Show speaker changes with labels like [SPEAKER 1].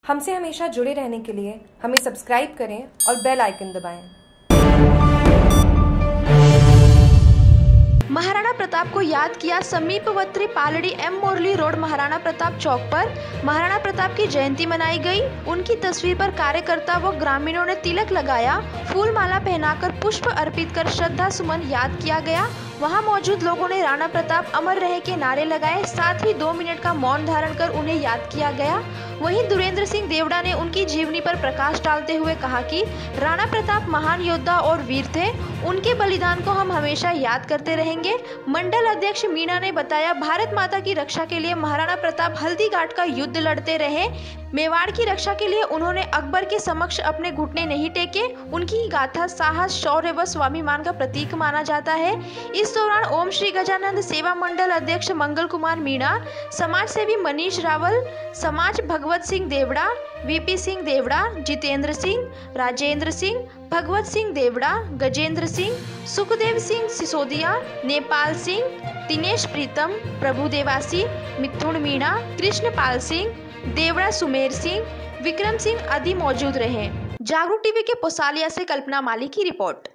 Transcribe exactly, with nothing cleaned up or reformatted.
[SPEAKER 1] हमसे हमेशा जुड़े रहने के लिए हमें सब्सक्राइब करें और बेल आइकन दबाएं।
[SPEAKER 2] महाराणा प्रताप को याद किया समीपवर्ती पालड़ी एम मुरली रोड महाराणा प्रताप चौक पर महाराणा प्रताप की जयंती मनाई गई। उनकी तस्वीर पर कार्यकर्ता व ग्रामीणों ने तिलक लगाया, फूल माला पहनाकर पुष्प अर्पित कर श्रद्धा सुमन याद किया गया। वहां मौजूद लोगों ने राणा प्रताप अमर रहे के नारे लगाए, साथ ही दो मिनट का मौन धारण कर उन्हें याद किया गया। वहीं दुरेंद्र सिंह देवड़ा ने उनकी जीवनी पर प्रकाश डालते हुए कहा कि राणा प्रताप महान योद्धा और वीर थे, उनके बलिदान को हम हमेशा याद करते रहेंगे। मंडल अध्यक्ष मीणा ने बताया, भारत माता की रक्षा के लिए महाराणा प्रताप हल्दीघाट का युद्ध लड़ते रहे। मेवाड़ की रक्षा के लिए उन्होंने अकबर के समक्ष अपने घुटने नहीं टेके। उनकी गाथा साहस, शौर्य व स्वाभिमान का प्रतीक माना जाता है। इस दौरान ओम श्री गजानंद सेवा मंडल अध्यक्ष मंगल कुमार मीणा, समाज सेवी मनीष रावल, समाज भगवत सिंह देवड़ा, वीपी सिंह देवड़ा, जितेंद्र सिंह, राजेंद्र सिंह, भगवत सिंह देवड़ा, गजेंद्र सिंह, सुखदेव सिंह सिसोदिया, नेपाल सिंह, दिनेश प्रीतम, प्रभु देवासी, मिथुन मीणा, कृष्णपाल सिंह, देवड़ा सुमेर सिंह, विक्रम सिंह आदि मौजूद रहे। जागरूक टीवी के पोसालिया से कल्पना माली की रिपोर्ट।